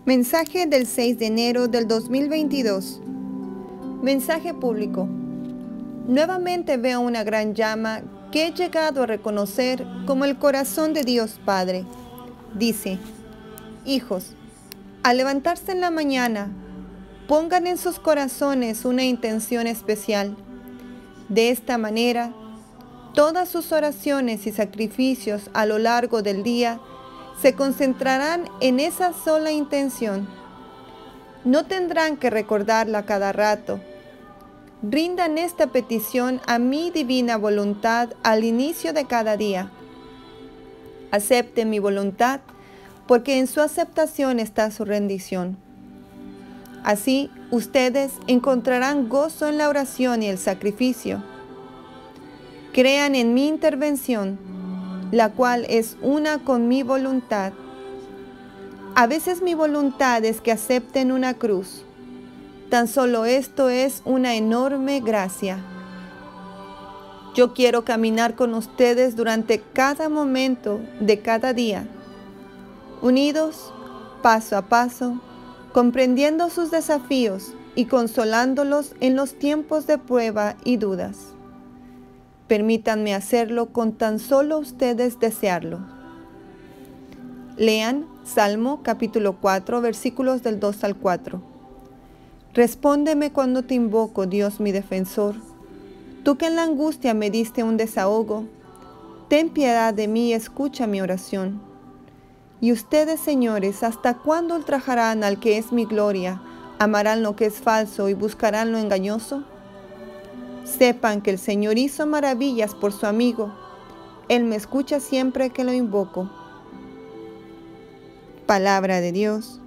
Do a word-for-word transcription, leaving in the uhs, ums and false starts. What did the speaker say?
Mensaje del seis de enero del dos mil veintidós. Mensaje público. Nuevamente veo una gran llama que he llegado a reconocer como el corazón de Dios Padre. Dice: hijos, al levantarse en la mañana, pongan en sus corazones una intención especial. De esta manera, todas sus oraciones y sacrificios a lo largo del día se concentrarán en esa sola intención. No tendrán que recordarla cada rato. Rindan esta petición a mi divina voluntad al inicio de cada día. Acepten mi voluntad, porque en su aceptación está su rendición. Así, ustedes encontrarán gozo en la oración y el sacrificio. Crean en mi intervención, la cual es una con mi voluntad. A veces mi voluntad es que acepten una cruz. Tan solo esto es una enorme gracia. Yo quiero caminar con ustedes durante cada momento de cada día, unidos, paso a paso, comprendiendo sus desafíos y consolándolos en los tiempos de prueba y dudas. Permítanme hacerlo con tan solo ustedes desearlo. Lean Salmo capítulo cuatro, versículos del dos al cuatro. Respóndeme cuando te invoco, Dios mi defensor. Tú que en la angustia me diste un desahogo, ten piedad de mí y escucha mi oración. Y ustedes, señores, ¿hasta cuándo ultrajarán al que es mi gloria, amarán lo que es falso y buscarán lo engañoso? Sepan que el Señor hizo maravillas por su amigo. Él me escucha siempre que lo invoco. Palabra de Dios.